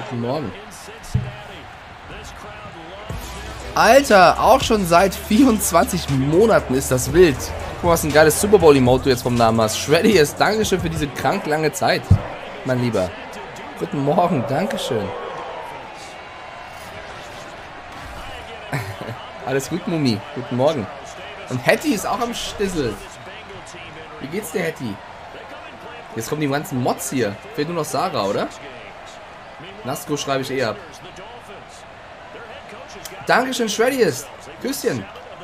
Guten Morgen. Alter, auch schon seit 24 Monaten ist das wild. Guck mal, was ein geiles Super Bowl-Emote du jetzt vom Namen hast. Shreddy ist Dankeschön für diese krank lange Zeit, mein Lieber. Guten Morgen, Dankeschön. Alles gut, Mumi. Guten Morgen. Und Hattie ist auch am Stissel. Wie geht's dir, Hattie? Jetzt kommen die ganzen Mods hier. Fehlt nur noch Sarah, oder? Nasko schreibe ich eh ab. Dankeschön, Shreddy ist. Küsschen.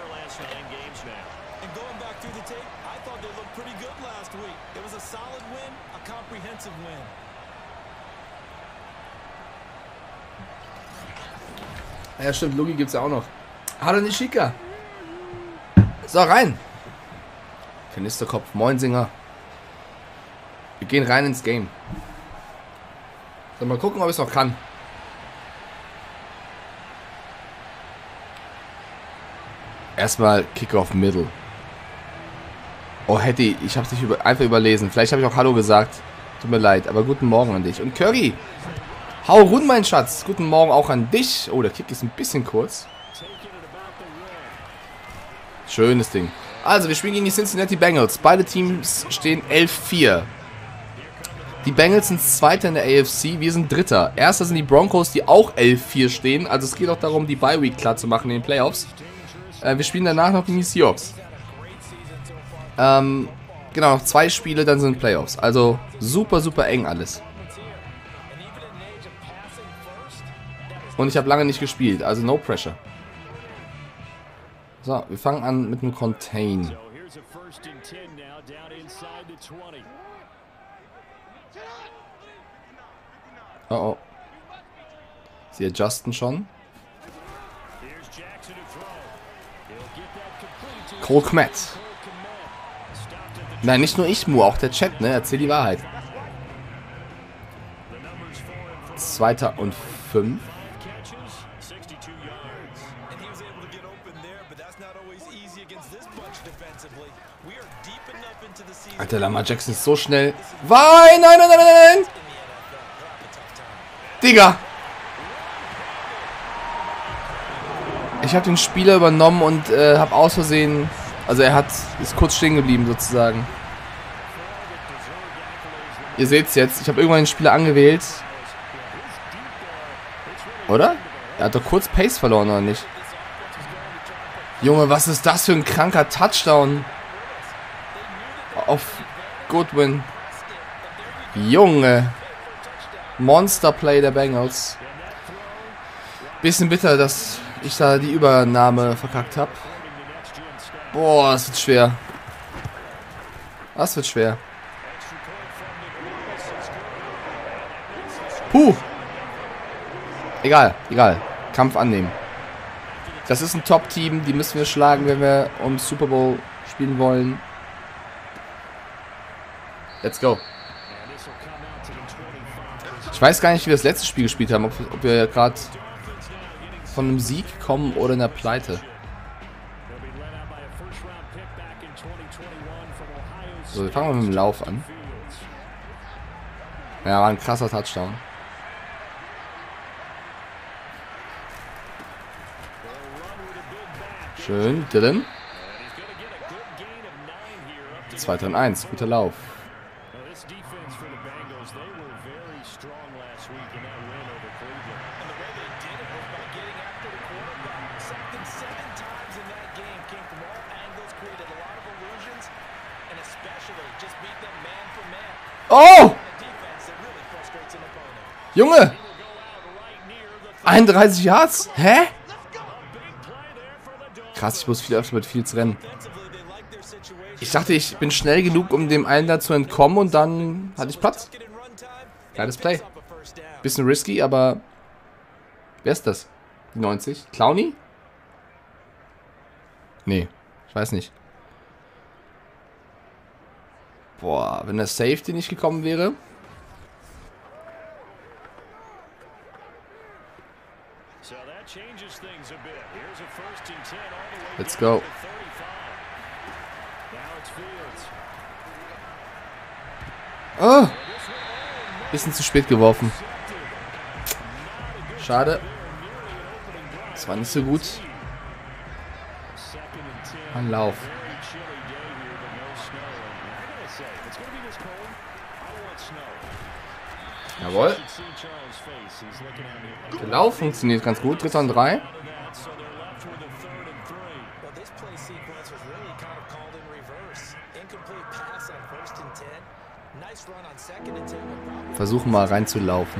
Ja, stimmt, Lugi gibt's ja auch noch. Hallo Nishika. So, rein. Kanisterkopf, Moinsinger. Wir gehen rein ins Game. So, mal gucken, ob ich es noch kann. Erstmal Kickoff Middle. Oh, Hattie, ich hab's nicht einfach überlesen. Vielleicht habe ich auch Hallo gesagt. Tut mir leid, aber guten Morgen an dich. Und Curry, hau rund, mein Schatz. Guten Morgen auch an dich. Oh, der Kick ist ein bisschen kurz. Schönes Ding. Also, wir spielen gegen die Cincinnati Bengals. Beide Teams stehen 11-4. Die Bengals sind Zweiter in der AFC, wir sind Dritter. Erster sind die Broncos, die auch 11-4 stehen. Also es geht auch darum, die Bye-Week klar zu machen in den Playoffs. Wir spielen danach noch gegen die Seahawks. Genau, noch 2 Spiele, dann sind Playoffs. Also super, super eng alles. Und ich habe lange nicht gespielt, also no pressure. So, wir fangen an mit einem Contain. Oh oh. Sie adjusten schon. Cole Kmet. Nein, nicht nur ich, Mu, auch der Chat, ne? Erzähl die Wahrheit. 2. und 5. Alter, Lamar Jackson ist so schnell. Nein, nein, nein, nein, nein! Digga! Ich habe den Spieler übernommen und habe aus Versehen... Also ist kurz stehen geblieben sozusagen. Ihr seht's jetzt, ich habe irgendwann den Spieler angewählt. Oder? Er hat doch kurz Pace verloren, oder nicht? Junge, was ist das für ein kranker Touchdown? Auf Goodwin. Junge. Monster-Play der Bengals. Bisschen bitter, dass ich da die Übernahme verkackt habe. Boah, das wird schwer. Das wird schwer. Puh. Egal, egal. Kampf annehmen. Das ist ein Top-Team, die müssen wir schlagen, wenn wir um Super Bowl spielen wollen. Let's go. Ich weiß gar nicht, wie wir das letzte Spiel gespielt haben. Ob wir gerade von einem Sieg kommen oder einer Pleite. So, wir fangen mal mit dem Lauf an. Ja, war ein krasser Touchdown. Schön, Dylan. 2. und 1, guter Lauf. Oh! Junge! 31 Yards? Hä? Krass, ich muss viel öfter mit Fields rennen. Ich dachte, ich bin schnell genug, um dem einen da zu entkommen und dann hatte ich Platz. Geiles Play. Bisschen risky, aber... Wer ist das? Die 90? Clowny? Nee, ich weiß nicht. Boah, wenn der Safety nicht gekommen wäre. Let's go. Oh! Bisschen zu spät geworfen. Schade. Das war nicht so gut. Ein Lauf. Jawohl. Der Lauf funktioniert ganz gut. 3. und 3. Versuchen mal reinzulaufen.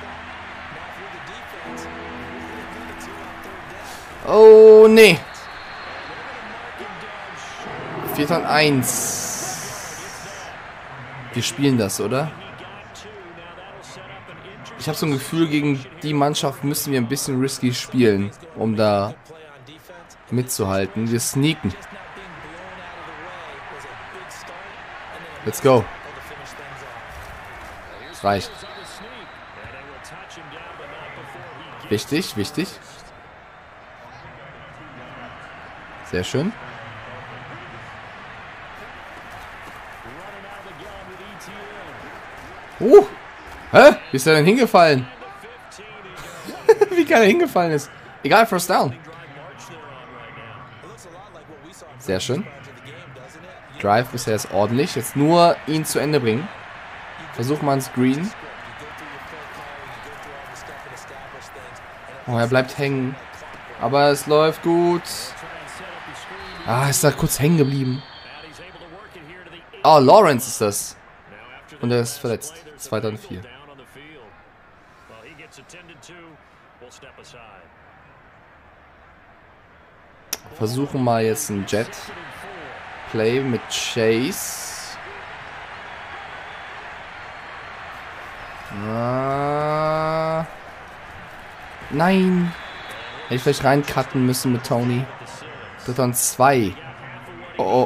Oh, nee. 4. und 1. Wir spielen das, oder? Ich habe so ein Gefühl, gegen die Mannschaft müssen wir ein bisschen risky spielen, um da mitzuhalten. Wir sneaken. Let's go. Das reicht. Wichtig, wichtig. Sehr schön. Hä? Wie ist er denn hingefallen? Wie geil er hingefallen ist. Egal, First Down. Sehr schön. Drive bisher ist ordentlich. Jetzt nur ihn zu Ende bringen. Versuchen wir einen Screen. Oh, er bleibt hängen. Aber es läuft gut. Ah, ist da kurz hängen geblieben. Oh, Lawrence ist das. Und er ist verletzt. 2. und 4. Versuchen mal jetzt ein Jet Play mit Chase. Nein. Hätte ich vielleicht reincutten müssen mit Tony. 3. und 2. Oh, oh.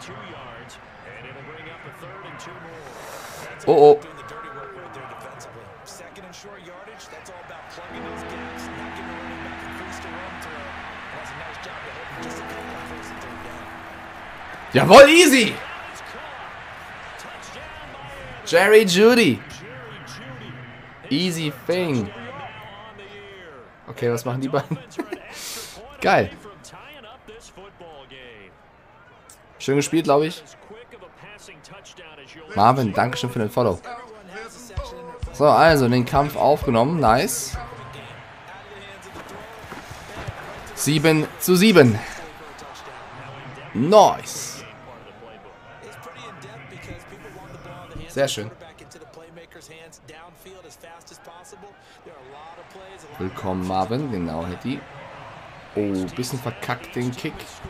Oh, oh. Jawohl, easy. Jerry Jeudy. Easy thing. Okay, was machen die beiden? Geil. Schön gespielt, glaube ich. Marvin, dankeschön für den Follow. So, also den Kampf aufgenommen. Nice. 7 zu 7. Nice. Sehr schön. Willkommen, Marvin. Genau, Hetty. Oh, bisschen verkackt den Kick.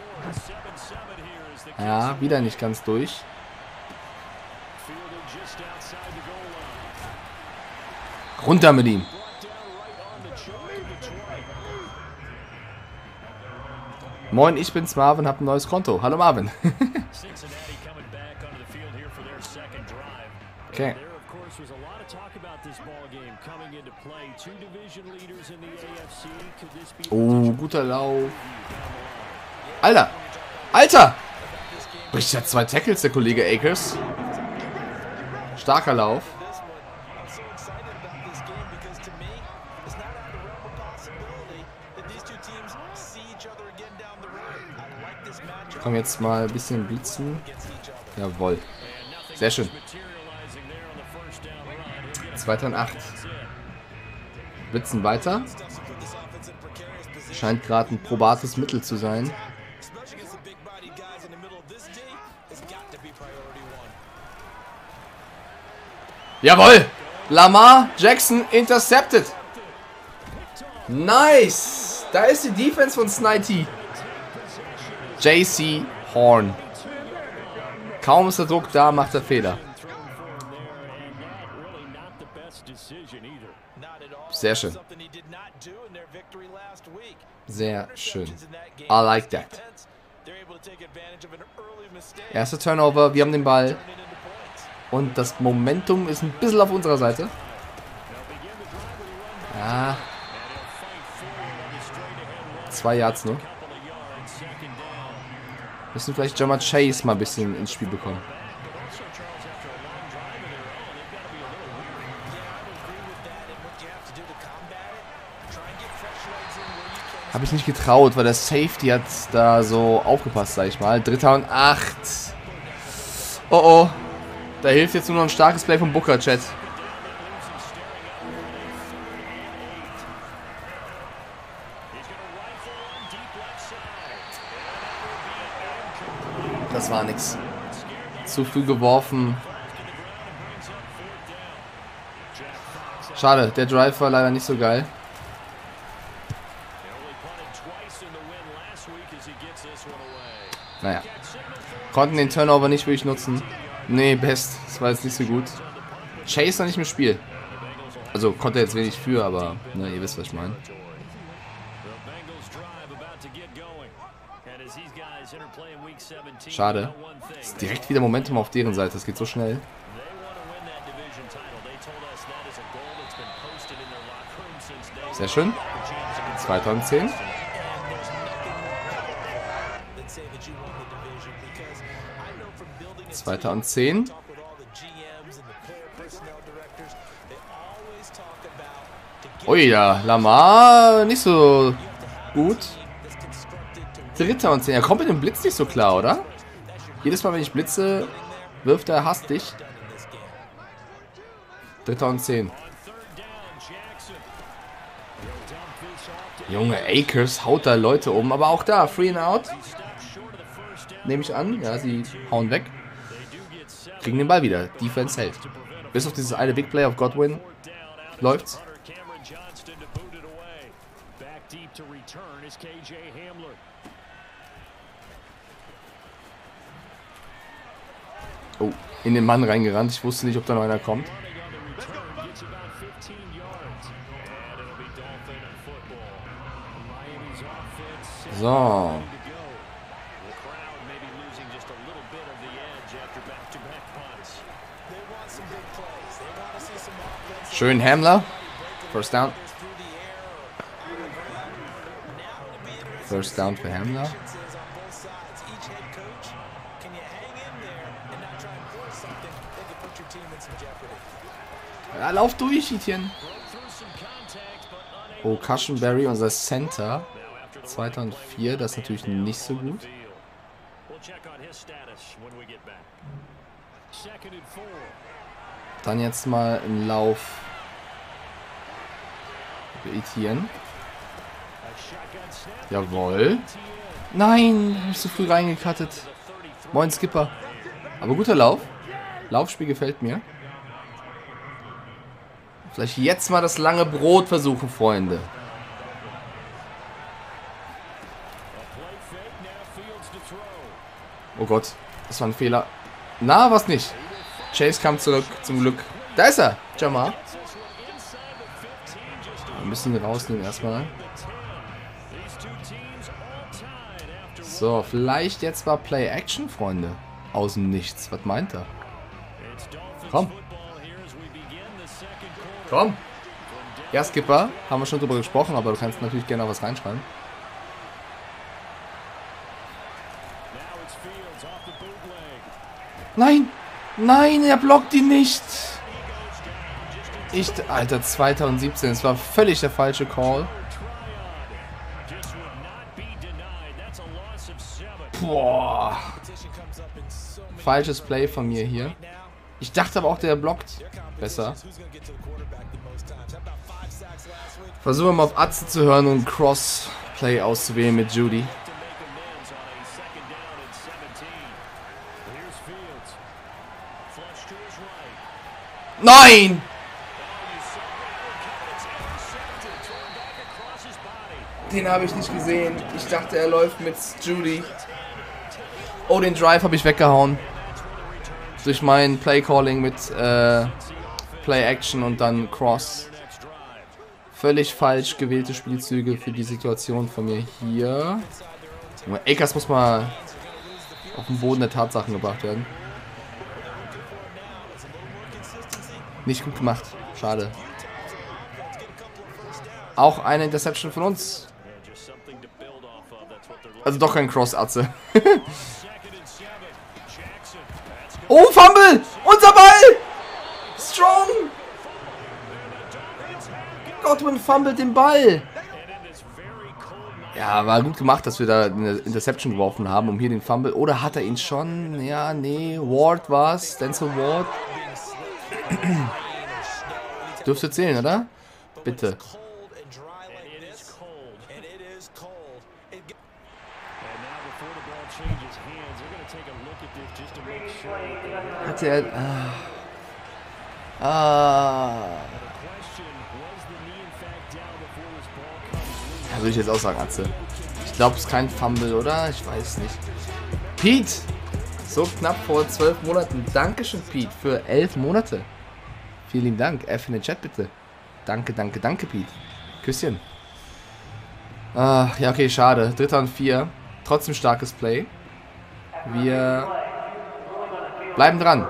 Ja, wieder nicht ganz durch. Runter mit ihm. Moin, ich bin's Marvin, hab ein neues Konto. Hallo Marvin. Okay. Oh, guter Lauf. Alter! Alter! Richtig, hat 2 Tackles, der Kollege Akers. Starker Lauf. Komm, jetzt mal ein bisschen blitzen. Jawohl. Sehr schön. 2. und 8. Blitzen weiter. Scheint gerade ein probates Mittel zu sein. Jawohl! Lamar Jackson intercepted. Nice! Da ist die Defense von Snitey. JC Horn. Kaum ist der Druck da, macht er Fehler. Sehr schön. Sehr schön. I like that. Erster Turnover, wir haben den Ball. Und das Momentum ist ein bisschen auf unserer Seite. Ja. 2 Yards nur. Müssen vielleicht Jamar Chase mal ein bisschen ins Spiel bekommen. Habe ich nicht getraut, weil der Safety hat da so aufgepasst, sag ich mal. 3. und 8. Oh oh. Da hilft jetzt nur noch ein starkes Play vom Booker, Chat. Das war nix. Zu früh geworfen. Schade, der Drive war leider nicht so geil. Naja. Konnten den Turnover nicht wirklich nutzen. Nee, Best. Das war jetzt nicht so gut. Chase noch nicht im Spiel. Also konnte er jetzt wenig für, aber ne, ihr wisst, was ich meine. Schade. Ist direkt wieder Momentum auf deren Seite. Das geht so schnell. Sehr schön. 2010. Zweiter und 10. Ui, ja, Lamar nicht so gut. 3. und 10. Er kommt mit dem Blitz nicht so klar, oder? Jedes Mal, wenn ich blitze, wirft er hastig. 3. und 10. Junge, Akers haut da Leute um. Aber auch da, free and out. Nehme ich an. Ja, sie hauen weg. Kriegen den Ball wieder. Defense hält. Bis auf dieses eine Big Play auf Godwin läuft's. Oh, in den Mann reingerannt. Ich wusste nicht, ob da noch einer kommt. So. Schön Hamler. First down. First down für Hamler. Ja, lauf durch, Etienne. Oh, Cushenberry, unser Center. 2004, das ist natürlich nicht so gut. Dann jetzt mal ein Lauf für Etienne. Jawohl. Nein, hab ich so früh reingekattet. Moin Skipper. Aber guter Lauf. Laufspiel gefällt mir. Vielleicht jetzt mal das lange Brot versuchen, Freunde. Oh Gott, das war ein Fehler. Na, was nicht. Chase kam zurück, zum Glück. Da ist er, Jamar. Ein bisschen rausnehmen erstmal. So, vielleicht jetzt mal Play Action, Freunde. Aus dem Nichts. Was meint er? Komm. Komm. Ja, Skipper. Haben wir schon drüber gesprochen, aber du kannst natürlich gerne auch was reinschreiben. Nein! Nein, er blockt ihn nicht! Alter, 2017. Es war völlig der falsche Call. Boah. Falsches Play von mir hier. Ich dachte aber auch, der blockt besser. Versuchen wir mal auf Atze zu hören und Cross-Play auszuwählen mit Judy. Nein! Den habe ich nicht gesehen. Ich dachte, er läuft mit Judy. Oh, den Drive habe ich weggehauen. Durch mein Play-Calling mit Play-Action und dann Cross. Völlig falsch gewählte Spielzüge für die Situation von mir hier. Akers muss mal auf den Boden der Tatsachen gebracht werden. Nicht gut gemacht. Schade. Auch eine Interception von uns. Also doch kein Cross-Atze. Oh, Fumble! Unser Ball! Strong! Godwin fummelt den Ball. Ja, war gut gemacht, dass wir da eine Interception geworfen haben, um hier den Fumble. Oder hat er ihn schon? Ja, nee. Ward war's. Denzel Ward. Dürfte zählen, oder? Bitte. Hat er... Ja, würde ich jetzt auch sagen, Atze. Ich glaube, es ist kein Fumble, oder? Ich weiß nicht. Pete! So knapp vor 12 Monaten. Dankeschön, Pete, für 11 Monate. Vielen lieben Dank. F in den Chat, bitte. Danke, danke, danke, Pete. Küsschen. Ja, okay, schade. 3. und 4. Trotzdem starkes Play. Wir bleiben dran.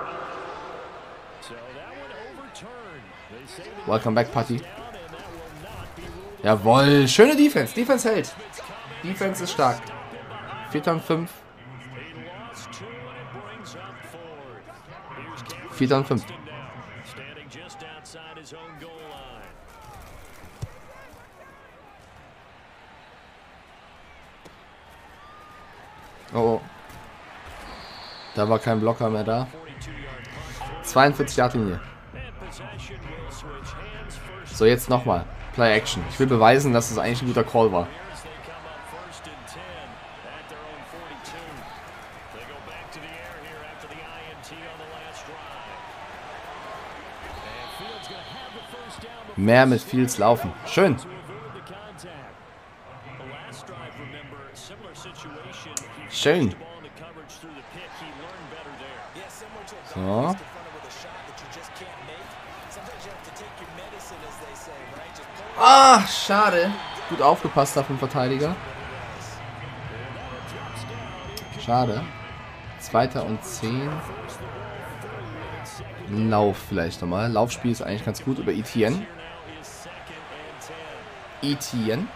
Welcome back, Patty. Jawohl. Schöne Defense. Defense hält. Defense ist stark. 4. und 5. 4. und 5. Oh. Da war kein Blocker mehr da. 42 Yard Linie. So, jetzt nochmal. Play Action. Ich will beweisen, dass es eigentlich ein guter Call war. Mehr mit Fields laufen. Schön. Schön. So. Ah, schade. Gut aufgepasst da vom Verteidiger. Schade. 2. und 10. Lauf vielleicht nochmal. Laufspiel ist eigentlich ganz gut über Etienne. Etienne.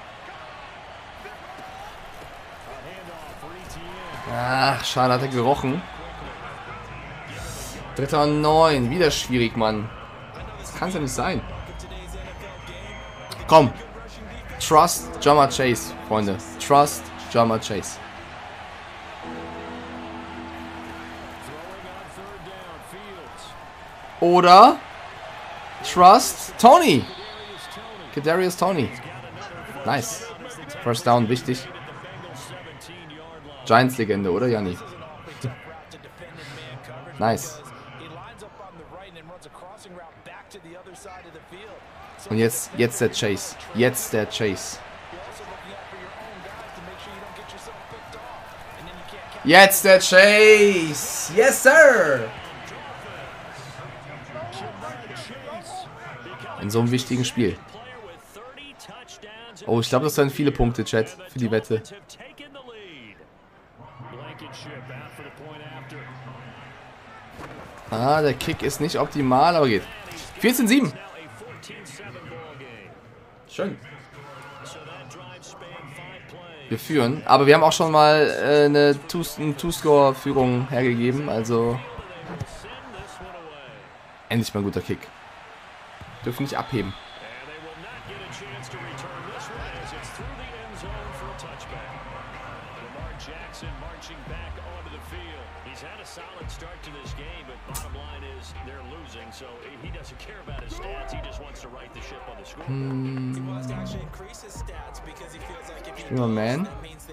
Ach, schade, hat er gerochen. 3. und 9. Wieder schwierig, Mann. Das kann es ja nicht sein. Komm. Trust Ja'Marr Chase, Freunde. Trust Ja'Marr Chase. Oder Trust Tony. Kadarius Toney. Nice. First down, wichtig. Giants-Legende, oder, Janni? Nice. Und jetzt der Chase. Jetzt der Chase. Jetzt der Chase. Yes, sir. In so einem wichtigen Spiel. Oh, ich glaube, das sind viele Punkte, Chat, für die Wette. Ah, der Kick ist nicht optimal, aber geht. 14-7. Schön. Wir führen, aber wir haben auch schon mal eine Two-Score-Führung hergegeben, also endlich mal ein guter Kick. Dürfen nicht abheben. Spielen wir Man.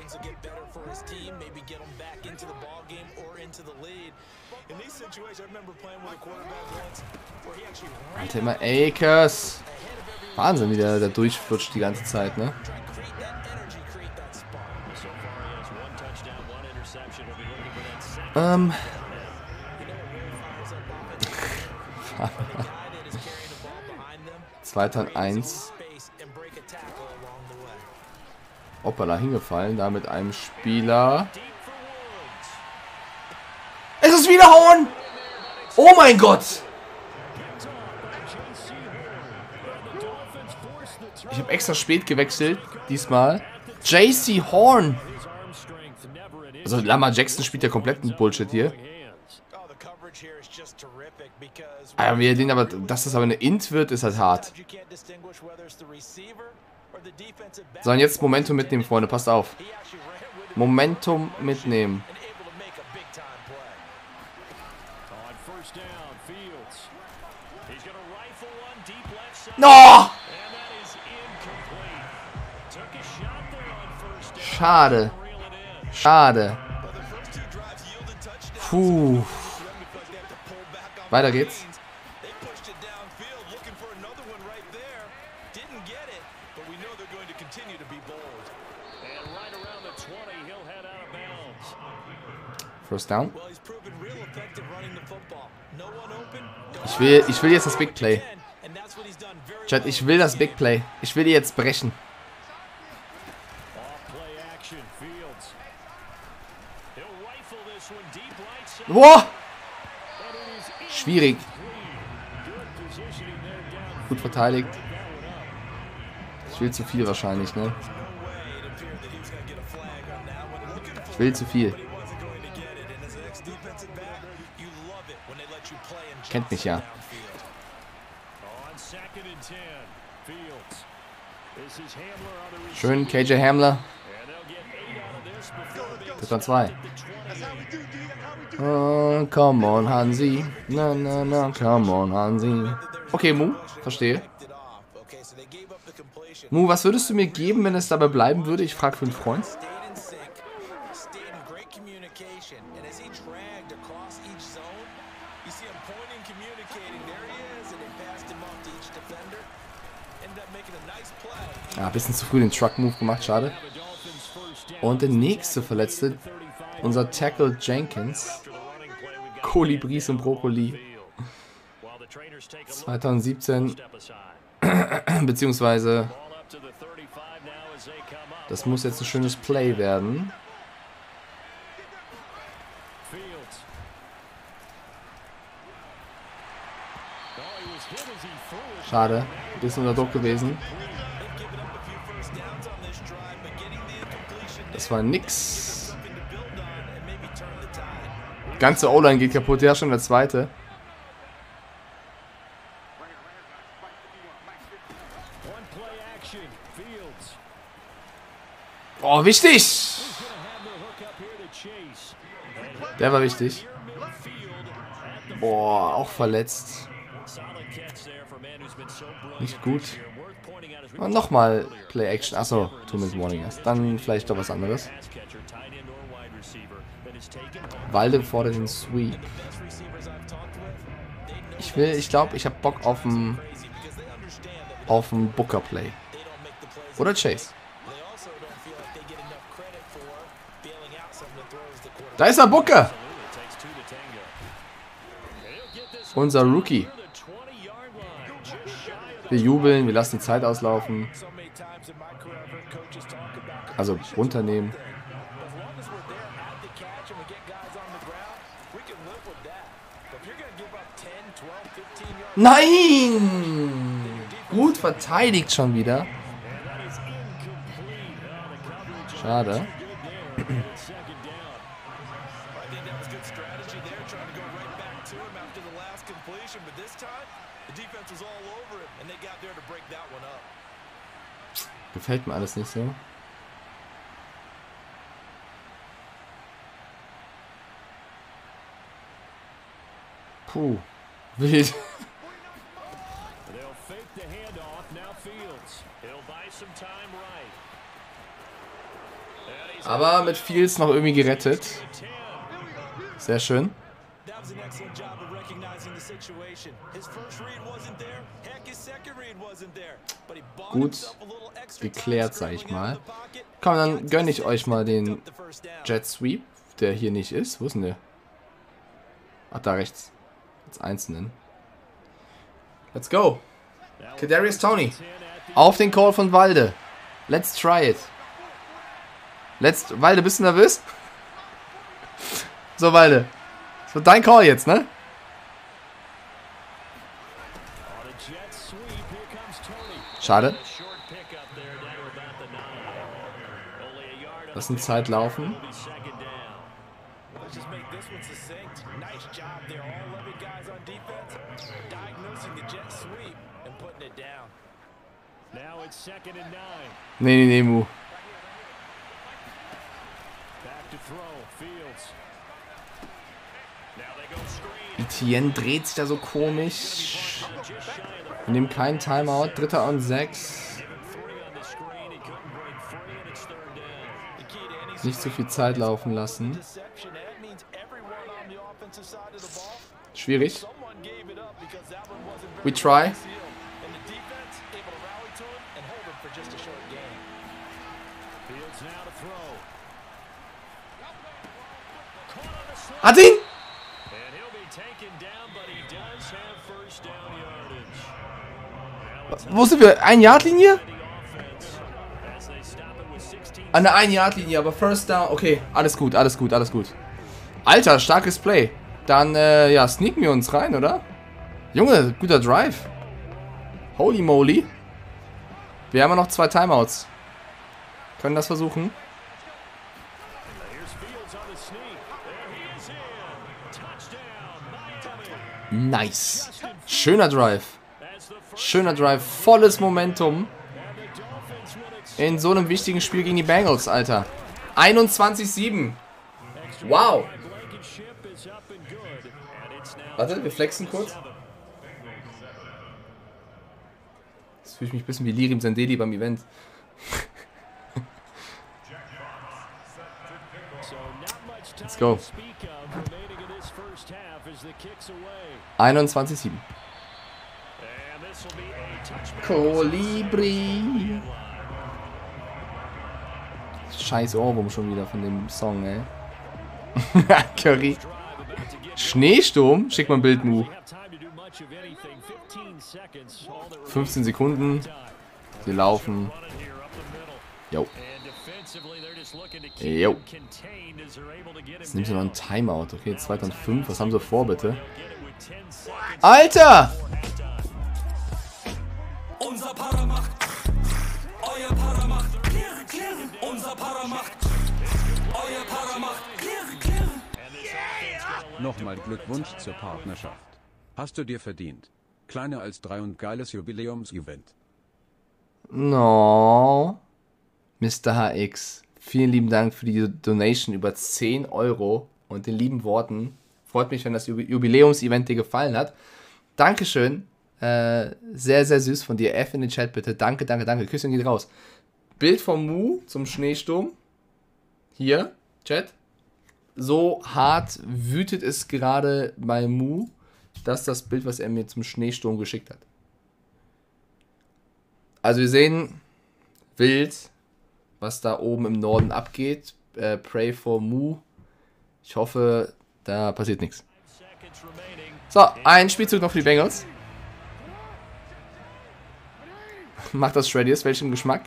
Alter, immer Akers. Wahnsinn, wie der durchflutscht die ganze Zeit, ne? Zweiter und 1. Hoppala, hingefallen, da mit einem Spieler. Es ist wieder Horn! Oh mein Gott! Ich habe extra spät gewechselt, diesmal. JC Horn! Also Lamar Jackson spielt ja kompletten Bullshit hier. Aber dass das aber eine Int wird, ist halt hart. So, und jetzt Momentum mitnehmen, Freunde. Passt auf. Momentum mitnehmen. No! Schade. Schade. Puh. Weiter geht's. First down. Ich will jetzt das Big Play. Chat, ich will das Big Play. Ich will die jetzt brechen. Boah! Schwierig. Gut verteidigt. Ich will zu viel wahrscheinlich, ne? Ich will zu viel. Kennt mich ja. Schön, KJ Hamler. Das waren 2. Oh, come on, Hansi. Na, na, na, come on, Hansi. Okay, Mu, verstehe. Mu, was würdest du mir geben, wenn es dabei bleiben würde? Ich frage für einen Freund. Ja, ein bisschen zu früh den Truck-Move gemacht, schade. Und der nächste Verletzte, unser Tackle Jenkins. Kolibris und Brokkoli. 2017. Beziehungsweise, das muss jetzt ein schönes Play werden. Schade, ein bisschen unter Druck gewesen. Das war nix. Ganze O-Line geht kaputt, ja, schon der zweite. Oh, wichtig! Der war wichtig. Boah, auch verletzt. Nicht gut. Und nochmal Play-Action. Achso, 2-Minute Warning erst. Dann vielleicht doch was anderes. Walde fordert den Sweep. Ich glaube, ich habe Bock auf einen Booker-Play. Oder Chase. Da ist er, Booker! Unser Rookie. Wir jubeln, wir lassen die Zeit auslaufen. Also runternehmen. Nein! Gut verteidigt schon wieder. Schade. Gefällt mir alles nicht so. Puh. Wild. Aber mit Fields noch irgendwie gerettet. Sehr schön. Gut geklärt, sag ich mal. Komm, dann gönne ich euch mal den Jet Sweep, der hier nicht ist. Wo ist denn der? Ach, da rechts. Als Einzelnen. Let's go. Kadarius Toney. Auf den Call von Walde. Let's try it. Walde, bist du nervös? So, Walde. Das wird dein Call jetzt, ne? Schade. Lass uns Zeit laufen. Nee, Mu. Etienne dreht sich da so komisch. Wir nehmen keinen Timeout. 3. und 6. Nicht zu viel Zeit laufen lassen. Schwierig. We try. Hat ihn! Wo sind wir? 1-Yard-Linie? An der 1-Yard-Linie, aber First Down. Okay, alles gut. Alter, starkes Play. Dann, ja, sneaken wir uns rein, oder? Junge, guter Drive. Holy moly. Wir haben ja noch 2 Timeouts. Können das versuchen. Nice. Schöner Drive. Volles Momentum. In so einem wichtigen Spiel gegen die Bengals, Alter. 21-7. Wow. Warte, wir flexen kurz. Jetzt fühle ich mich ein bisschen wie Lirim Sendeli beim Event. 21-7. Kolibri. Scheiß Ohrwurm schon wieder von dem Song, ey. Curry. Schneesturm? Schick mal ein Bild, Mu. 15 Sekunden. Sie laufen. Jo. Jetzt nimmst du noch einen Timeout. Okay, 2. und 5. Was haben sie vor, bitte? Alter! Unser Para macht. Euer Para macht. Klirr, klirr. Unser Para macht. Euer Para macht. Klirr, klirr. Nochmal Glückwunsch zur Partnerschaft. Hast du dir verdient. Kleiner als 3 und geiles Jubiläumsevent. No. Mr. HX. Vielen lieben Dank für die Donation über 10 Euro und den lieben Worten. Freut mich, wenn das Jubiläumsevent dir gefallen hat. Dankeschön. Sehr, sehr süß von dir. F in den Chat bitte. Danke. Küsschen geht raus. Bild vom Mu zum Schneesturm. Hier, Chat. So hart wütet es gerade bei Mu. Das ist das Bild, was er mir zum Schneesturm geschickt hat. Also wir sehen wild, was da oben im Norden abgeht. Pray for Mu. Ich hoffe, da passiert nichts. So, ein Spielzug noch für die Bengals. Macht das Shreddies, welchem Geschmack?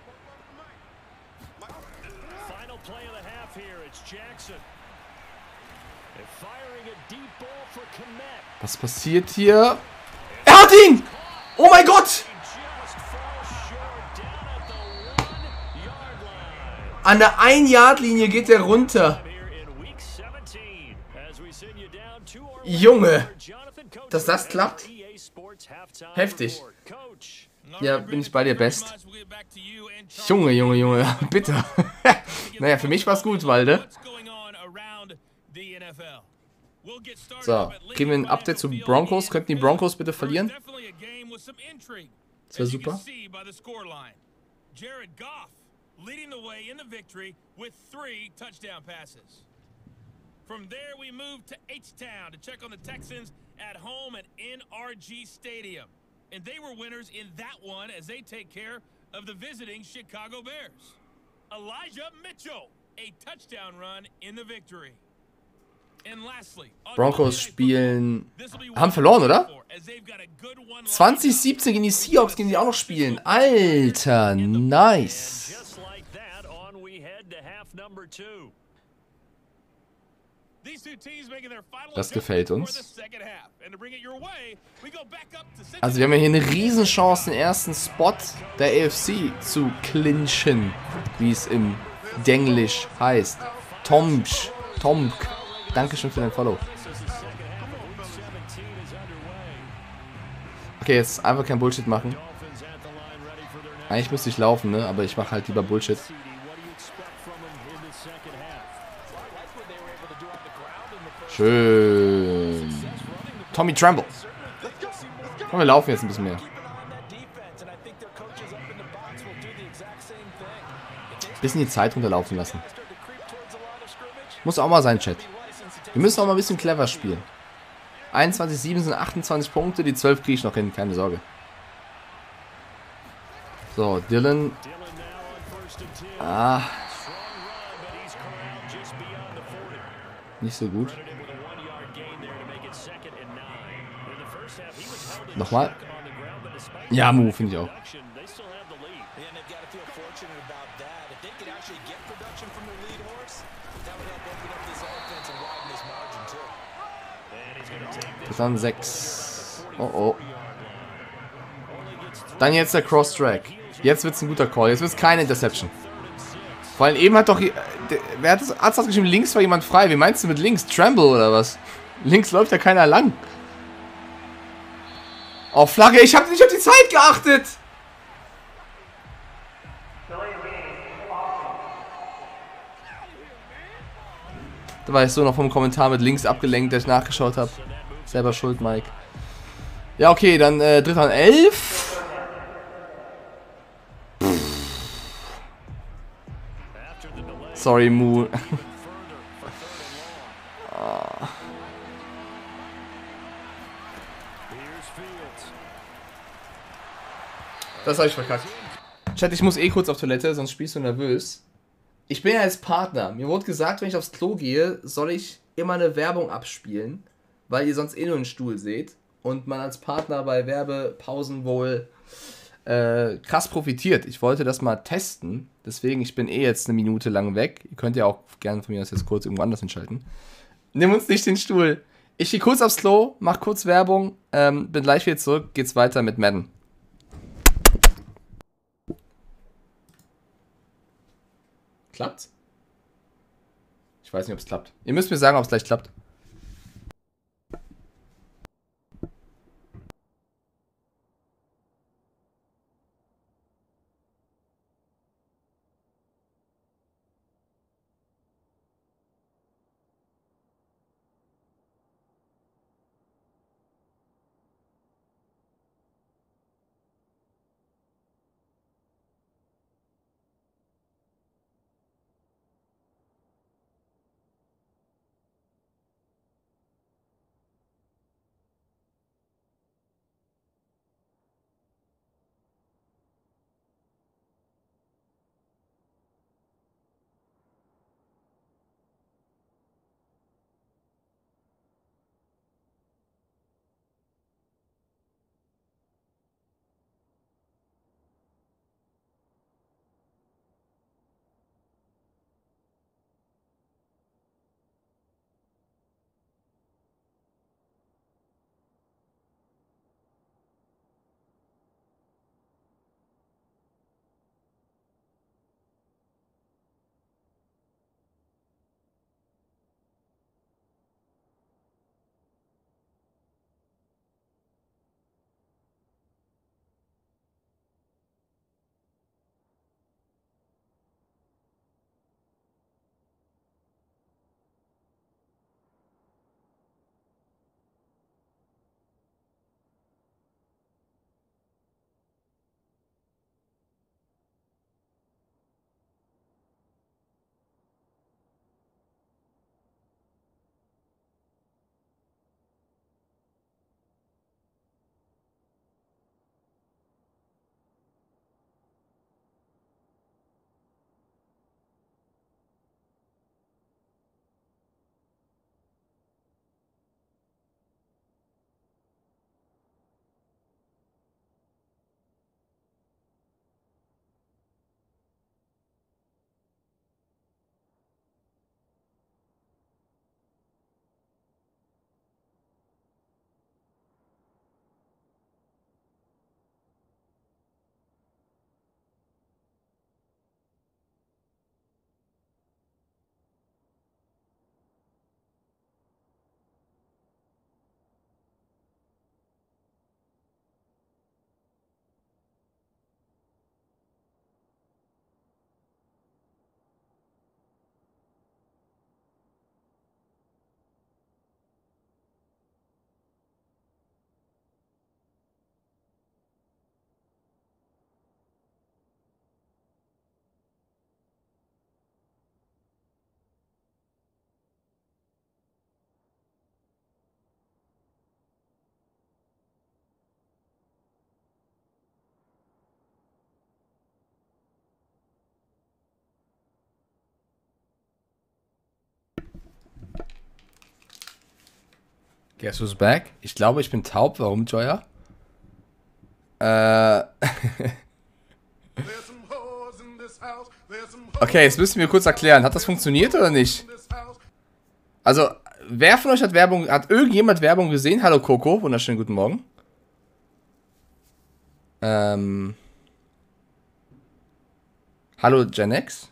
Was passiert hier? Er hat ihn! Oh mein Gott! An der 1-Yard-Linie geht er runter. Junge, dass das klappt. Heftig. Ja, bin ich bei dir, Best. Junge, bitte. Naja, für mich war es gut, Walde. So, kriegen wir ein Update zu Broncos. Könnten die Broncos bitte verlieren? Das wäre super. Jared Goff leading the way in the victory with 3 touchdown passes. From there, we move to H-Town to check on the Texans at home at NRG Stadium. And they were winners in that one as they take care of the visiting Chicago Bears. Elijah Mitchell, a touchdown run in the victory. And lastly, Broncos spielen... Haben verloren, oder? 2017 gegen die Seahawks gehen die auch noch spielen. Alter, nice. Das gefällt uns. Also wir haben ja hier eine Riesenchance, den ersten Spot der AFC zu clinchen, wie es im Denglisch heißt. Tomk. Dankeschön für dein Follow. Okay, jetzt einfach kein Bullshit machen. Eigentlich müsste ich laufen, ne? Aber ich mache halt lieber Bullshit. Schön. Tommy Tremble. Komm, wir laufen jetzt ein bisschen mehr. Bisschen die Zeit runterlaufen lassen. Muss auch mal sein, Chat. Wir müssen auch mal ein bisschen clever spielen. 21,7 sind 28 Punkte. Die 12 kriege ich noch hin. Keine Sorge. So, Dylan. Ah. Nicht so gut. Nochmal. Ja, Move finde ich auch. Das waren 6. Oh oh. Dann jetzt der Cross-Track. Jetzt wird es ein guter Call. Jetzt wird es keine Interception. Vor allem eben hat doch... Wer hat das geschrieben? Links war jemand frei. Wie meinst du mit links? Tremble oder was? Links läuft ja keiner lang. Oh, Flagge. Ich habe nicht auf die Zeit geachtet. Da war ich so noch vom Kommentar mit links abgelenkt, der ich nachgeschaut habe. Selber schuld, Mike. Ja, okay, dann dritter und 11. Sorry, Mu. Das habe ich verkackt. Chat, ich muss eh kurz auf Toilette, sonst spielst du nervös. Ich bin ja als Partner. Mir wurde gesagt, wenn ich aufs Klo gehe, soll ich immer eine Werbung abspielen, weil ihr sonst eh nur einen Stuhl seht und man als Partner bei Werbepausen wohl krass profitiert. Ich wollte das mal testen, deswegen, ich bin eh jetzt eine Minute lang weg. Ihr könnt ja auch gerne von mir aus jetzt kurz irgendwo anders hinschalten. Nimm uns nicht den Stuhl. Ich gehe kurz aufs Klo, mach kurz Werbung, bin gleich wieder zurück, geht's weiter mit Madden. Klappt's? Ich weiß nicht, ob es klappt. Ihr müsst mir sagen, ob es gleich klappt. Guess who's back? Ich glaube, ich bin taub. Warum, Joya? Okay, jetzt müssen wir kurz erklären. Hat das funktioniert oder nicht? Also, wer von euch hat irgendjemand Werbung gesehen? Hallo Coco, wunderschönen guten Morgen. Hallo Genex.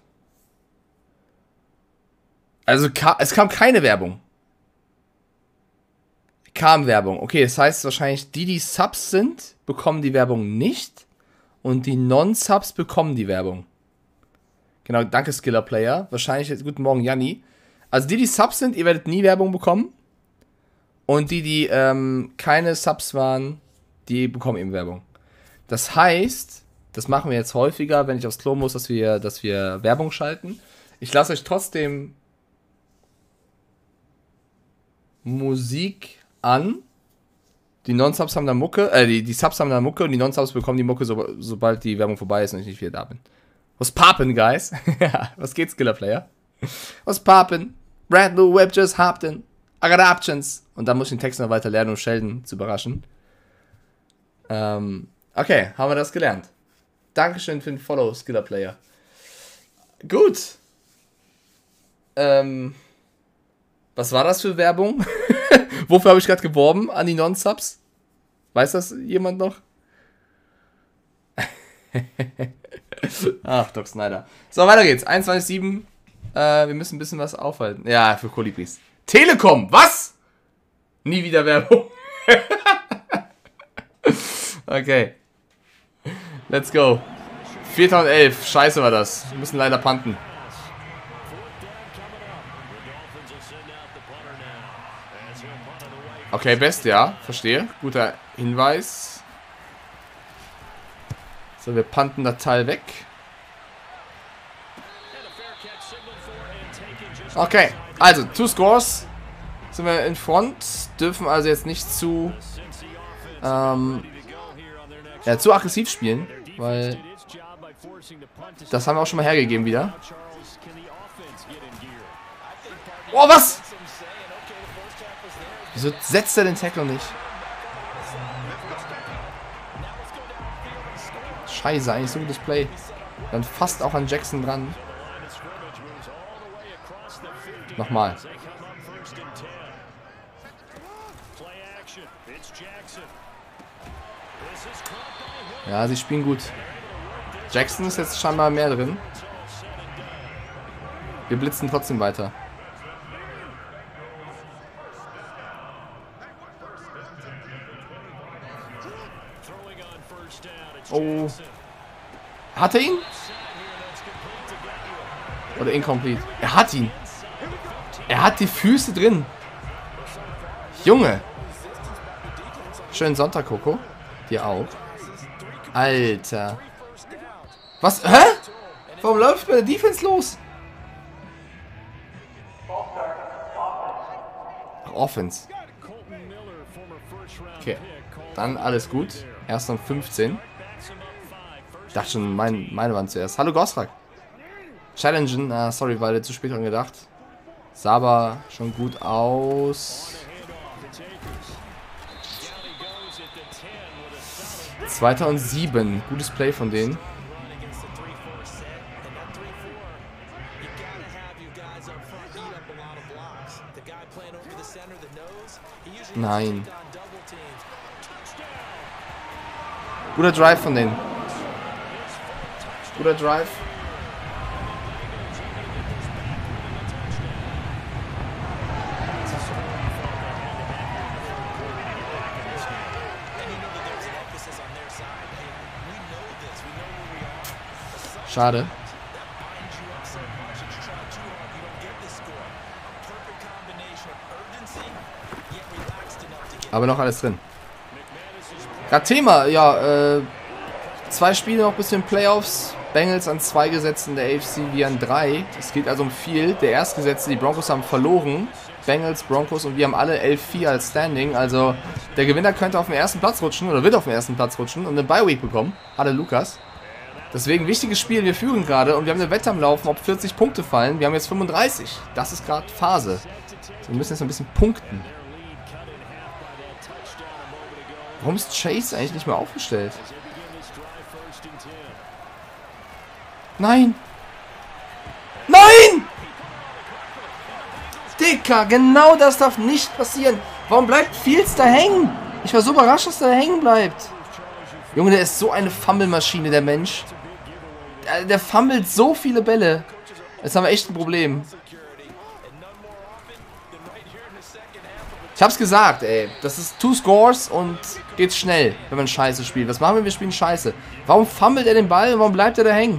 Also, es kam keine Werbung. Kam Werbung. Okay, das heißt wahrscheinlich, die Subs sind, bekommen die Werbung nicht. Und die Non-Subs bekommen die Werbung. Genau, danke Skiller Player. Wahrscheinlich, guten Morgen Janni. Also die Subs sind, ihr werdet nie Werbung bekommen. Und die keine Subs waren, die bekommen eben Werbung. Das heißt, das machen wir jetzt häufiger, wenn ich aufs Klo muss, dass wir Werbung schalten. Ich lasse euch trotzdem Musik an. Die Non-Subs haben dann Mucke, die Subs haben dann Mucke und die Non-Subs bekommen die Mucke, sobald die Werbung vorbei ist und ich nicht wieder da bin. Was poppin', guys? Was geht, Skiller-Player? Was poppin'? Brand new web just hopped in. I got options. Und dann muss ich den Text noch weiter lernen, um Sheldon zu überraschen. Okay, haben wir das gelernt. Dankeschön für den Follow, Skiller-Player. Gut. Was war das für Werbung? Wofür habe ich gerade geworben an die Non-Subs? Weiß das jemand noch? Ach, Doc Snyder. So, weiter geht's. 21,7. Wir müssen ein bisschen was aufhalten. Ja, für Kolibris. Telekom, was? Nie wieder Werbung. Okay. Let's go. 4.11. Scheiße war das. Wir müssen leider punten. Okay, best, ja. Verstehe. Guter Hinweis. So, wir punten das Teil weg. Okay, also 2 Scores. Sind wir in Front. Dürfen also jetzt nicht zu zu aggressiv spielen, weil das haben wir auch schon mal hergegeben wieder. Oh, was? Wieso setzt er den Tackle nicht? Scheiße, eigentlich so ein gutes Play. Dann fast auch an Jackson dran. Nochmal. Ja, sie spielen gut. Jackson ist jetzt scheinbar mehr drin. Wir blitzen trotzdem weiter. Oh. Hat er ihn? Oder incomplete? Er hat ihn. Er hat die Füße drin. Junge. Schönen Sonntag, Coco. Dir auch. Alter. Was? Hä? Warum läuft bei der Defense los? Ach, Offense. Okay. Dann alles gut. Erst um 15. Ich dachte schon, meine waren zuerst. Hallo Gosrak. Challengen. Sorry, war zu spät dran gedacht. Sah aber schon gut aus. 2007. Gutes Play von denen. Nein. Guter Drive von denen. Guter Drive. Schade. Aber noch alles drin. Gerade Thema, ja, 2 Spiele noch bis zu den Playoffs. Bengals an 2 gesetzt in der AFC, wir an 3. Es geht also um viel. Der Erstgesetzte, die Broncos haben verloren. Bengals, Broncos und wir haben alle 11-4 als Standing. Also der Gewinner könnte auf den ersten Platz rutschen oder wird auf den ersten Platz rutschen und eine Bye-Week bekommen. Hallo Lukas. Deswegen wichtiges Spiel, wir führen gerade und wir haben eine Wette am Laufen, ob 40 Punkte fallen. Wir haben jetzt 35. Das ist gerade Phase. Wir müssen jetzt ein bisschen punkten. Warum ist Chase eigentlich nicht mehr aufgestellt? Nein! Nein! Dicker, genau das darf nicht passieren. Warum bleibt Fields da hängen? Ich war so überrascht, dass er da hängen bleibt. Junge, der ist so eine Fummelmaschine, der Mensch. Der fummelt so viele Bälle. Jetzt haben wir echt ein Problem. Ich hab's gesagt, ey. Das ist 2 Scores und geht schnell, wenn man Scheiße spielt. Was machen wir? Wir spielen Scheiße. Warum fummelt er den Ball? Warum bleibt er da hängen?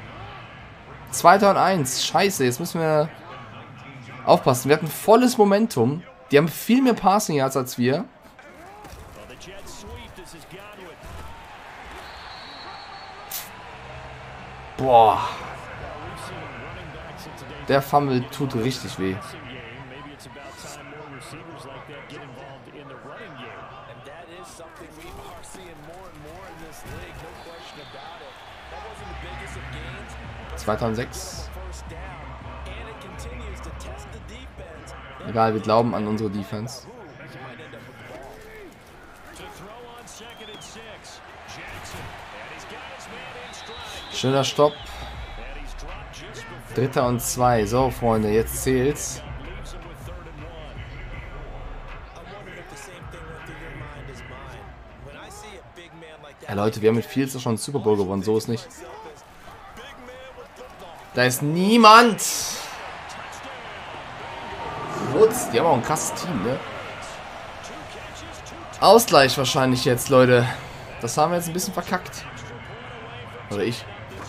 2. und 1. Scheiße, jetzt müssen wir aufpassen. Wir hatten volles Momentum. Die haben viel mehr Passing Yards als wir. Boah. Der Fumble tut richtig weh. (2006) Egal, wir glauben an unsere Defense. Schöner Stopp. 3. und 2. So, Freunde, jetzt zählt's. Ja, Leute, wir haben mit Fields schon einen Super Bowl gewonnen. So ist nicht. Da ist niemand. Wutz, die haben auch ein krasses Team, ne? Ausgleich wahrscheinlich jetzt, Leute. Das haben wir jetzt ein bisschen verkackt. Oder ich.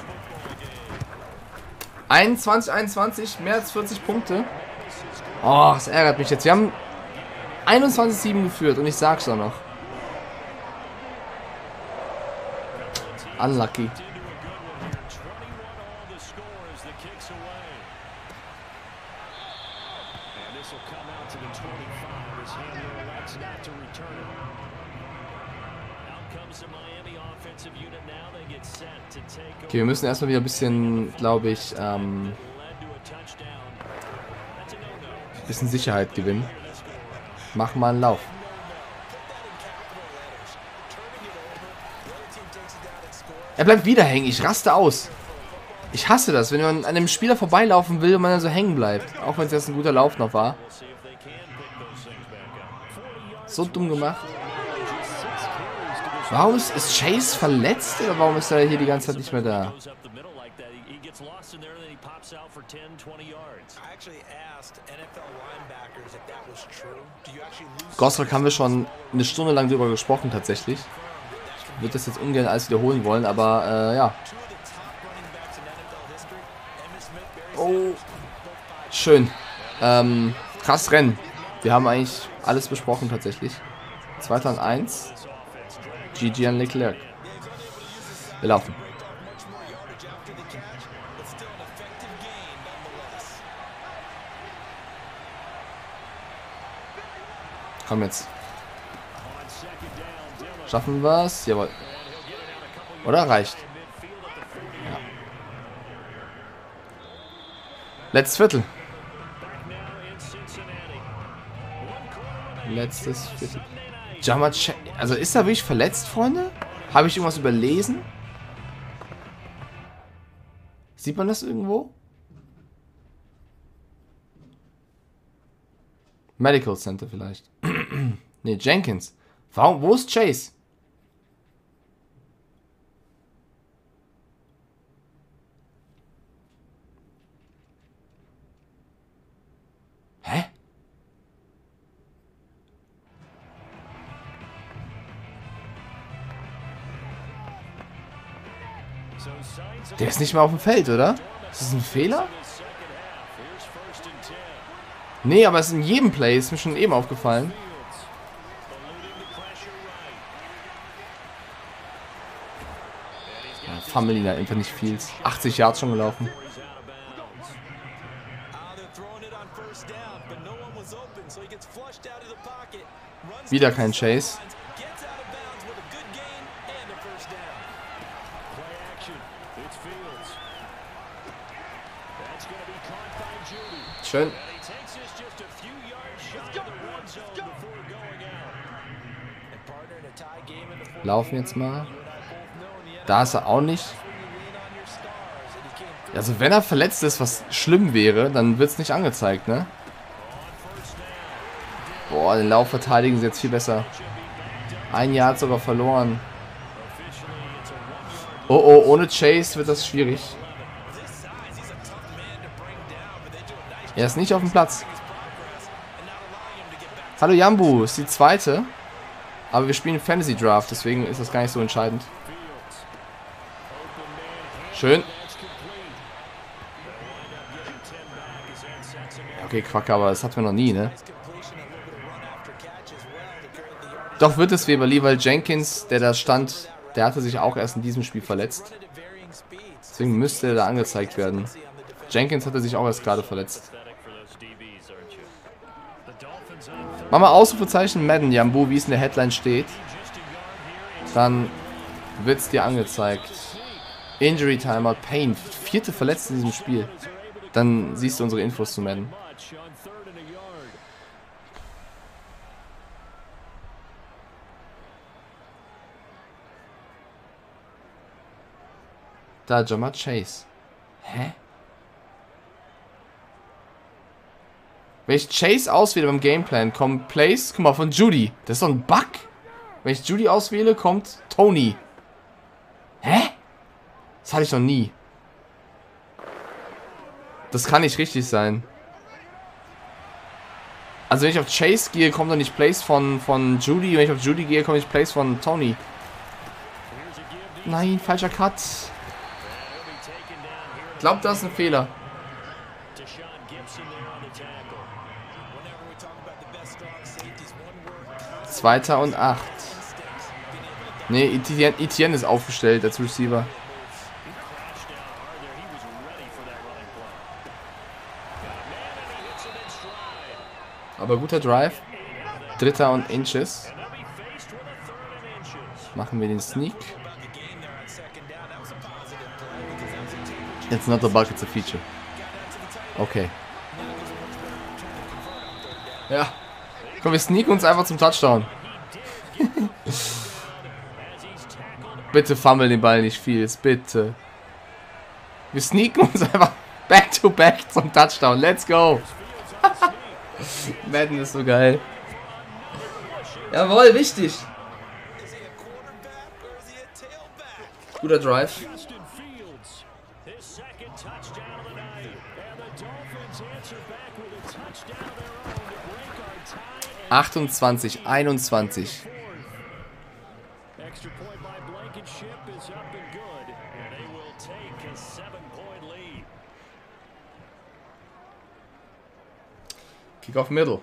21, mehr als 40 Punkte. Oh, das ärgert mich jetzt. Wir haben 21-7 geführt und ich sag's auch noch. Unlucky. Okay, wir müssen erstmal wieder ein bisschen, glaube ich, bisschen Sicherheit gewinnen. Mach mal einen Lauf. Er bleibt wieder hängen. Ich raste aus. Ich hasse das, wenn man an einem Spieler vorbeilaufen will und man dann so hängen bleibt. Auch wenn es jetzt ein guter Lauf noch war. So dumm gemacht. Warum ist Chase verletzt oder warum ist er hier die ganze Zeit nicht mehr da? Gosrick haben wir schon eine Stunde lang drüber gesprochen tatsächlich. Ich würde das jetzt ungern alles wiederholen wollen, aber ja. Oh. Schön. Krass Rennen. Wir haben eigentlich alles besprochen tatsächlich. 2. und 1. GG an Leclerc. Wir laufen. Komm jetzt. Schaffen wir es? Jawohl. Oder reicht? Ja. Letztes Viertel. Letztes Viertel. Also ist er wirklich verletzt, Freunde? Habe ich irgendwas überlesen? Sieht man das irgendwo? Medical Center vielleicht. Ne, Jenkins. Warum? Wo ist Chase? Hä? Der ist nicht mal auf dem Feld, oder? Ist das ein Fehler? Nee, aber es ist in jedem Play. Ist mir schon eben aufgefallen. Ja, Familia, einfach nicht viel. 80 Yards schon gelaufen. Wieder kein Chase. Schön. Laufen jetzt mal. Da ist er auch nicht. Also wenn er verletzt ist, was schlimm wäre, dann wird es nicht angezeigt, ne? Boah, den Lauf verteidigen sie jetzt viel besser. Ein Jahr hat sogar verloren. Oh, oh, ohne Chase wird das schwierig. Er ist nicht auf dem Platz. Hallo Jambu, ist die zweite. Aber wir spielen Fantasy Draft, deswegen ist das gar nicht so entscheidend. Schön. Okay, Quack, aber das hatten wir noch nie, ne? Doch wird es Weberli, weil Jenkins, der da stand, der hatte sich auch erst in diesem Spiel verletzt. Deswegen müsste er da angezeigt werden. Jenkins hatte sich auch erst gerade verletzt. Mach mal Ausrufezeichen Madden, Jambu, wie es in der Headline steht. Dann wird es dir angezeigt. Injury Timeout, Pain. 4. Verletzte in diesem Spiel. Dann siehst du unsere Infos zu Madden. Da, Jamar Chase. Hä? Wenn ich Chase auswähle beim Gameplan, kommen Plays, guck mal, von Judy. Das ist doch ein Bug. Wenn ich Judy auswähle, kommt Tony. Hä? Das hatte ich noch nie. Das kann nicht richtig sein. Also wenn ich auf Chase gehe, kommen doch nicht Plays von Judy. Wenn ich auf Judy gehe, kommen nicht Plays von Tony. Nein, falscher Cut. Ich glaube, das ist ein Fehler. 2. und 8. Ne, Etienne ist aufgestellt als Receiver. Aber guter Drive. 3. und Inches. Machen wir den Sneak. It's not a bug, it's a feature. Okay. Ja. Komm, wir sneaken uns einfach zum Touchdown. Bitte fummel den Ball nicht viel, bitte. Wir sneaken uns einfach back to back zum Touchdown. Let's go. Madden ist so geil. Jawohl, wichtig. Guter Drive. 28, 21. Kick off Middle.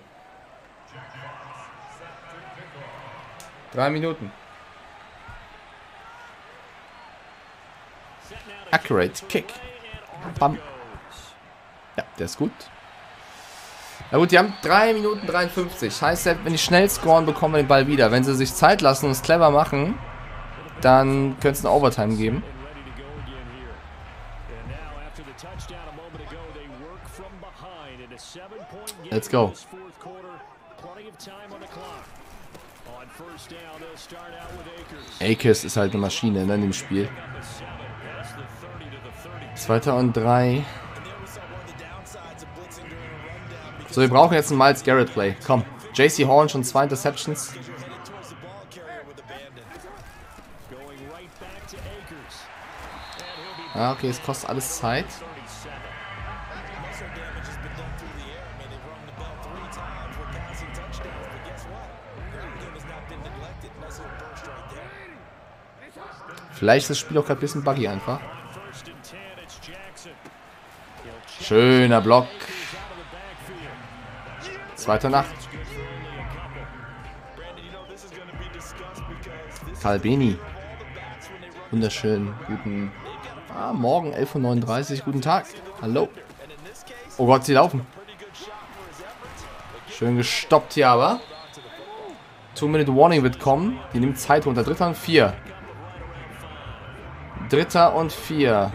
3 Minuten. Accurate Kick. Bam. Ja, der ist gut. Na gut, die haben 3 Minuten 53. Heißt, wenn die schnell scoren, bekommen wir den Ball wieder. Wenn sie sich Zeit lassen und es clever machen, dann könnte es eine Overtime geben. Let's go. Akers ist halt eine Maschine in dem Spiel. 2. und 3. So, wir brauchen jetzt einen Myles Garrett Play. Komm. JC Horn schon 2 Interceptions. Ah, okay, es kostet alles Zeit. Vielleicht ist das Spiel auch gerade ein bisschen buggy einfach. Schöner Block. 2. und 8. Calbeni. Wunderschön. Guten Morgen, 11:39 Uhr. Guten Tag. Hallo. Oh Gott, sie laufen. Schön gestoppt hier aber. 2-Minute Warning wird kommen. Die nimmt Zeit runter. 3. und 4. 3. und 4.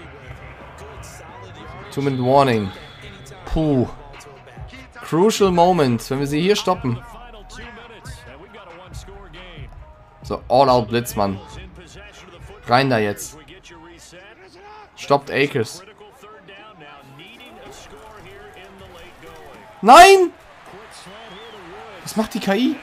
2-Minute Warning. Puh. Crucial Moment, wenn wir sie hier stoppen. So, All-Out Blitz, Mann. Rein da jetzt. Stoppt Akers. Nein! Was macht die KI?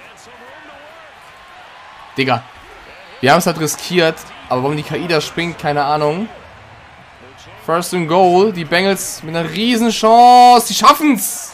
Digga. Wir haben es halt riskiert. Aber warum die KI da springt, keine Ahnung. First and Goal. Die Bengals mit einer riesen Chance. Die schaffen's!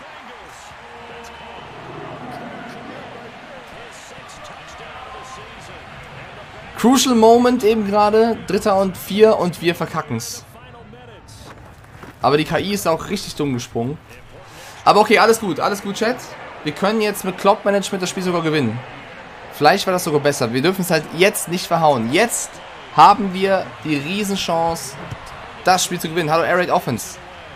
Crucial Moment eben gerade. 3. und 4 und wir verkacken's. Aber die KI ist auch richtig dumm gesprungen. Aber okay, alles gut, Chat. Wir können jetzt mit Clock Management das Spiel sogar gewinnen. Vielleicht war das sogar besser. Wir dürfen es halt jetzt nicht verhauen. Jetzt haben wir die Riesenchance, das Spiel zu gewinnen. Hallo, Air Raid Offense.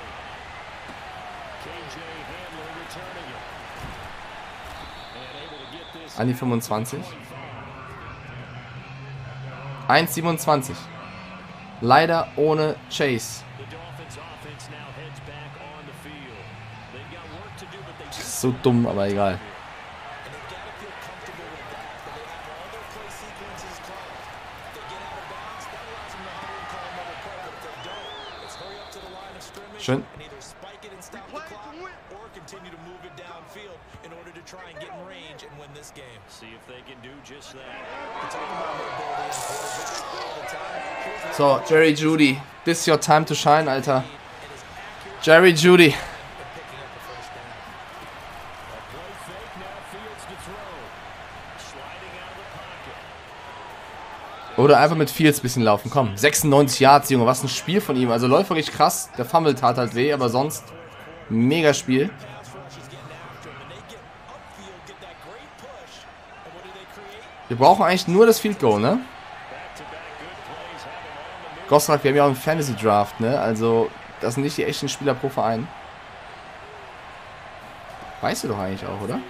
An die 25. 1,27. Leider ohne Chase. Das ist so dumm, aber egal. Schön. So, Jerry Jeudy. This is your time to shine, Alter. Jerry Jeudy. Oder einfach mit Fields ein bisschen laufen. Komm, 96 Yards, Junge. Was ein Spiel von ihm. Also läuferisch krass. Der Fumble tat halt weh, aber sonst mega Spiel. Wir brauchen eigentlich nur das Field Goal, ne? Gosrak, wir haben ja auch einen Fantasy Draft, ne? Also, das sind nicht die echten Spieler pro Verein. Weißt du doch eigentlich auch, oder?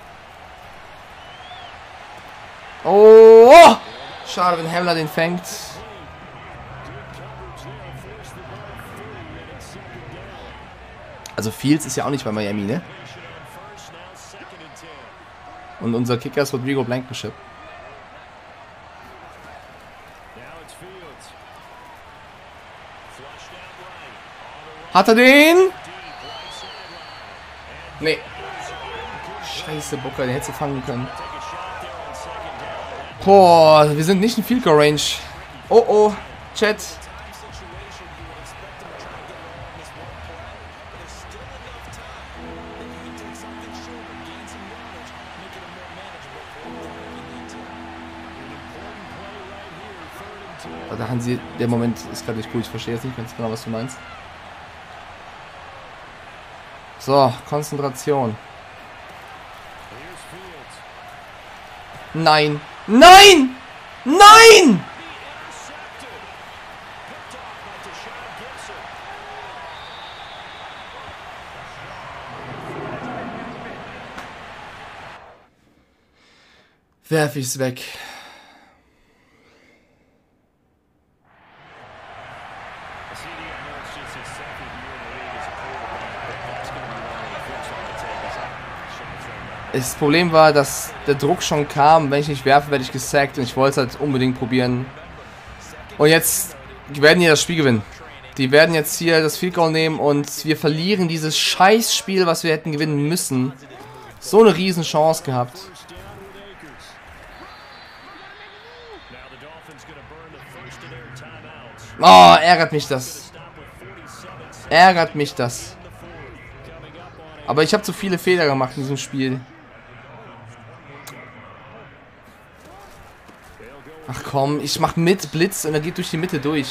Oh! Schade, wenn Hamler den fängt. Also Fields ist ja auch nicht bei Miami, ne? Und unser Kicker ist Rodrigo Blankenship. Hat er den? Nee. Scheiße, Booker, den hättest du fangen können. Boah, wir sind nicht in Field Goal Range. Oh oh, Chat. Da haben sie, der Moment ist gerade nicht gut, ich verstehe jetzt nicht ganz genau, was du meinst. So, Konzentration. Nein. Nein! Nein! Werf ich's weg. Das Problem war, dass der Druck schon kam. Wenn ich nicht werfe, werde ich gesackt. Und ich wollte es halt unbedingt probieren. Und jetzt werden die das Spiel gewinnen. Die werden jetzt hier das Field Goal nehmen. Und wir verlieren dieses Scheißspiel, was wir hätten gewinnen müssen. So eine riesen Chance gehabt. Oh, ärgert mich das. Ärgert mich das. Aber ich habe zu viele Fehler gemacht in diesem Spiel. Ach komm, ich mach mit Blitz und er geht durch die Mitte durch.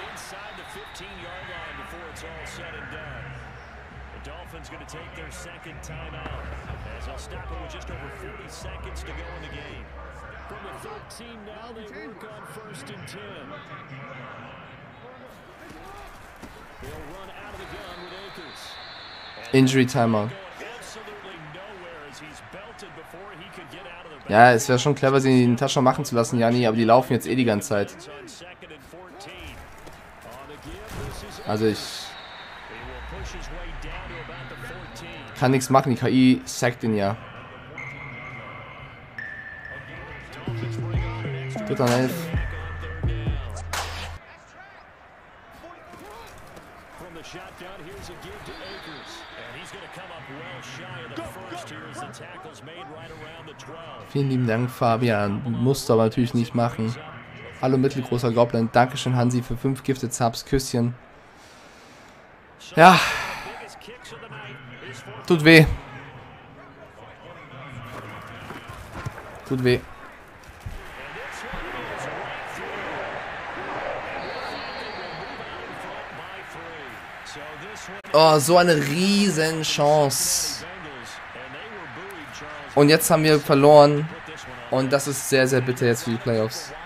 Injury Timeout. Ja, es wäre schon clever, sie den Touchdown machen zu lassen, Jani, aber die laufen jetzt eh die ganze Zeit. Also ich kann nichts machen, die KI sackt ihn ja. Dritter und 11. Vielen lieben Dank, Fabian. Musst du aber natürlich nicht machen. Hallo mittelgroßer Goblin. Dankeschön, Hansi, für 5 Gifted Subs. Küsschen. Ja. Tut weh. Tut weh. Oh, so eine riesen Chance. Und jetzt haben wir verloren. Und das ist sehr, sehr bitter jetzt für die Playoffs.